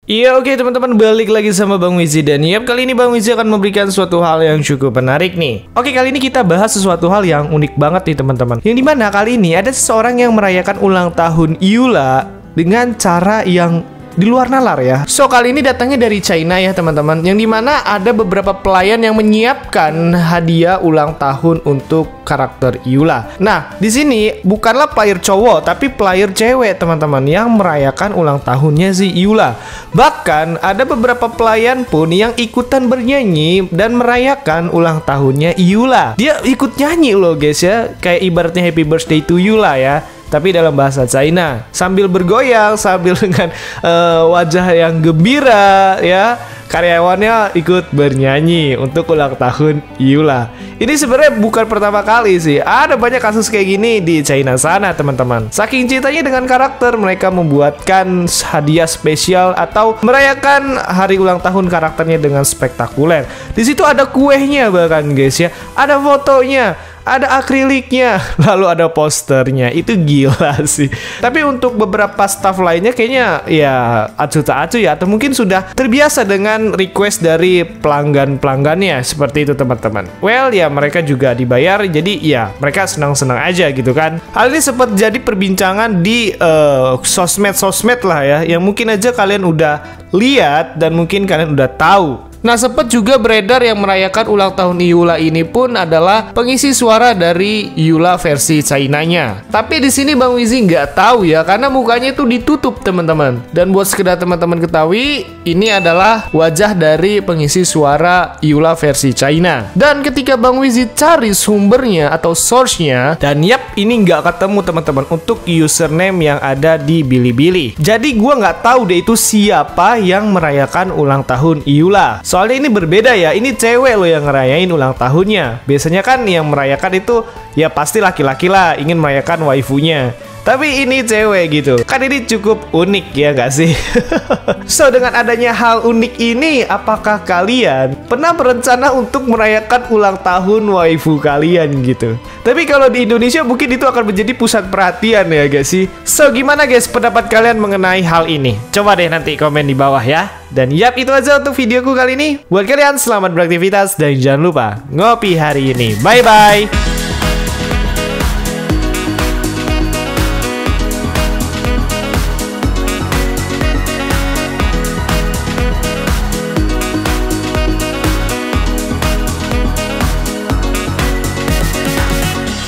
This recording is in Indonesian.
Iya, oke teman-teman, balik lagi sama Bang Wizi. Dan kali ini Bang Wizi akan memberikan suatu hal yang cukup menarik nih. Oke, kali ini kita bahas sesuatu hal yang unik banget nih teman-teman. Yang dimana kali ini ada seseorang yang merayakan ulang tahun Eula dengan cara yang di luar nalar ya. So, kali ini datangnya dari China ya teman-teman. Yang dimana ada beberapa pelayan yang menyiapkan hadiah ulang tahun untuk karakter Eula. Nah, di sini bukanlah player cowok, tapi player cewek teman-teman yang merayakan ulang tahunnya si Eula. Bahkan ada beberapa pelayan pun yang ikutan bernyanyi dan merayakan ulang tahunnya Eula. Dia ikut nyanyi loh guys ya, kayak ibaratnya happy birthday to you lah ya, tapi dalam bahasa China, sambil bergoyang, sambil dengan wajah yang gembira ya. Karyawannya ikut bernyanyi untuk ulang tahun Eula. Ini sebenarnya bukan pertama kali sih. Ada banyak kasus kayak gini di China sana teman-teman. Saking cintanya dengan karakter, mereka membuatkan hadiah spesial atau merayakan hari ulang tahun karakternya dengan spektakuler. Di situ ada kuenya bahkan guys ya, ada fotonya, ada akriliknya, lalu ada posternya. Itu gila sih. Tapi untuk beberapa staff lainnya kayaknya ya acuh tak acuh ya, atau mungkin sudah terbiasa dengan request dari pelanggan-pelanggannya. Seperti itu teman-teman. Well ya, mereka juga dibayar, jadi ya mereka senang-senang aja gitu kan. Hal ini sempat jadi perbincangan di sosmed-sosmed lah ya, yang mungkin aja kalian udah lihat dan mungkin kalian udah tahu. Nah, sempat juga beredar yang merayakan ulang tahun Eula ini pun adalah pengisi suara dari Eula versi China-nya. Tapi di sini Bang Wizi nggak tahu ya, karena mukanya itu ditutup teman-teman. Dan buat sekedar teman-teman ketahui, ini adalah wajah dari pengisi suara Eula versi China. Dan ketika Bang Wizi cari sumbernya atau source-nya, dan ini nggak ketemu teman-teman untuk username yang ada di Bilibili. Jadi gua nggak tahu deh itu siapa yang merayakan ulang tahun Eula. Soalnya ini berbeda ya, ini cewek loh yang ngerayain ulang tahunnya. Biasanya kan yang merayakan itu ya pasti laki-laki lah, ingin merayakan waifunya. Tapi ini cewek gitu. Kan ini cukup unik ya gak sih? So, dengan adanya hal unik ini, apakah kalian pernah berencana untuk merayakan ulang tahun waifu kalian gitu? Tapi kalau di Indonesia mungkin itu akan menjadi pusat perhatian ya gak sih? So, gimana guys pendapat kalian mengenai hal ini? Coba deh nanti komen di bawah ya. Dan itu aja untuk videoku kali ini. Buat kalian selamat beraktivitas dan jangan lupa ngopi hari ini. Bye bye.